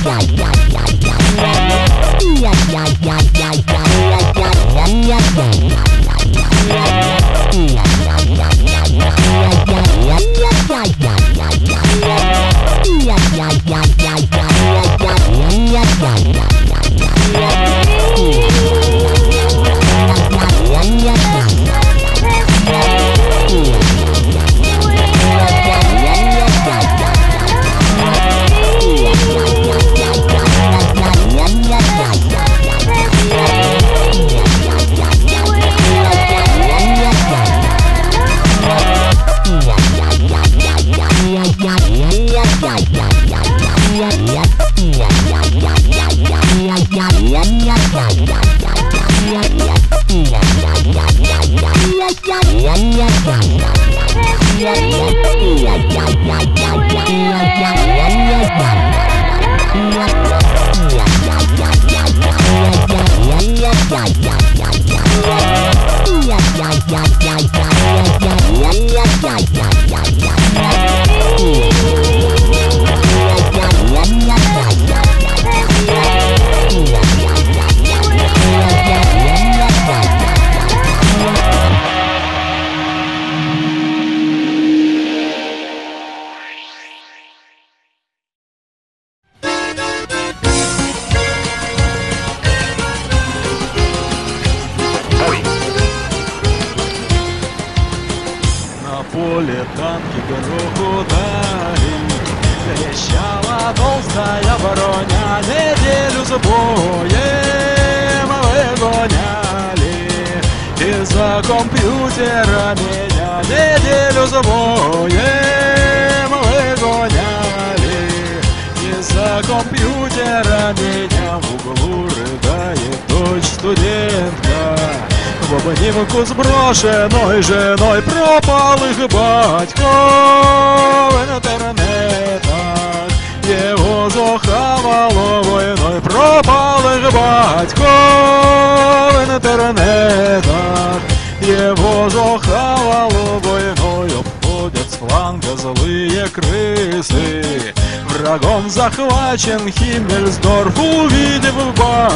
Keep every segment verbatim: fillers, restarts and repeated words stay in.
поле танки гороху дали, трещала толстая броня, неделю за боем выгоняли. Из-за компьютера меня неделю за боем выгоняли. Из-за компьютера меня в углу рыдает дочь студентка. В обнимку с брошенной женой пропал их батько в интернетах. Его захавало войной, пропал их батько в интернетах. Его захавало войной, обходят с фланга злые крысы. Врагом захвачен Химмельсдорф, увидев в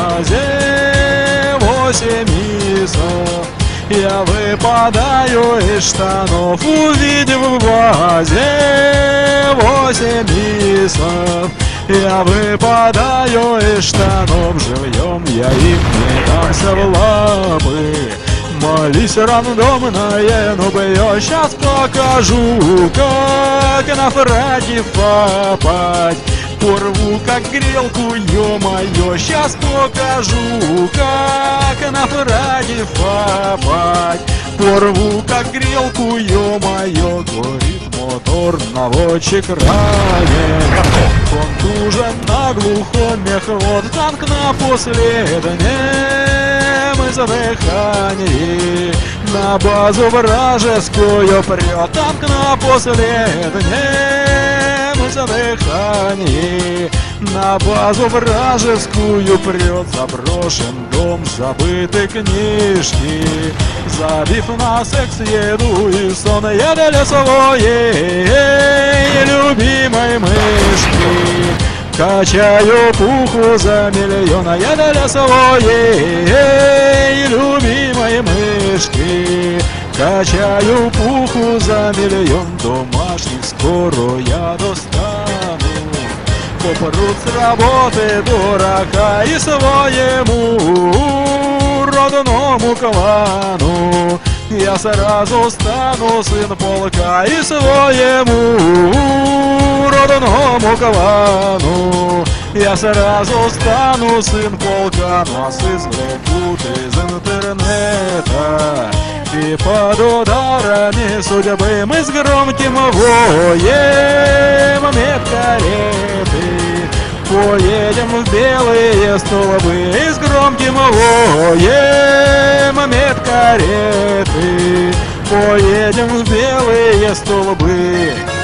базе восемь исов. Я выпадаю из штанов, увидев в базе восемь исов. Я выпадаю из штанов, живьем я им не дамся в лапы. Молись рандомное, ну бы я сейчас покажу, как на фраге попасть. Порву как грелку, ё-моё, сейчас покажу, как на фраге попасть. Порву как грелку, ё-моё, горит мотор, наводчик ранен. Контужен на глухом мехвод, танк на последнем издыхании. На базу вражескую прет танк на последнем издыхании. На базу вражескую прет заброшен дом, забыты книжки. Забив на секс, еду и сон, я для своей любимой мышки. Качаю пуху за миллион, а я для своей любимой мышки. Качаю пуху за миллион, домашних скоро я достану. Попрут с работы дурака и своему родному клану. Я сразу стану сын полка и своему родному клану. Я сразу стану сын полка, нас извлекут из интернета. И под ударами судьбы мы с громким воем медкареты поедем в белые столбы. И с громким воем медкареты поедем в белые столбы.